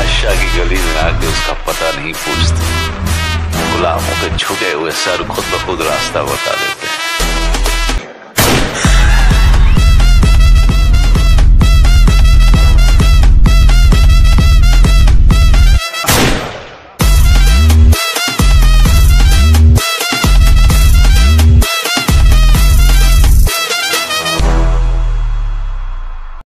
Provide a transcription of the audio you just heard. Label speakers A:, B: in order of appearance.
A: बादशाह की गली में आके उसका पता नहीं पूछते, गुलामों के झुके हुए सर खुद ब खुद रास्ता बता देते।